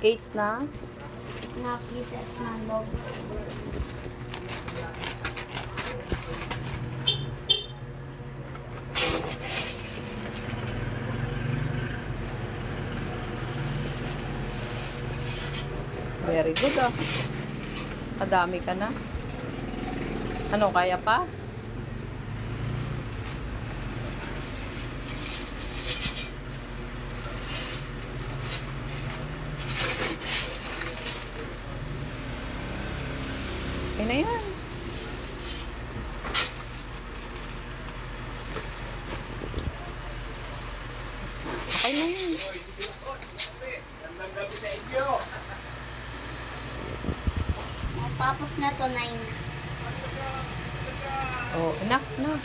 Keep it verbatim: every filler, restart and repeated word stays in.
eight na. Na pieces ng log. Very good ah. Kadami ka na. Ano, kaya pa? Okay na yan. Okay na yan. Tapos na to, nine. Oh, enough na.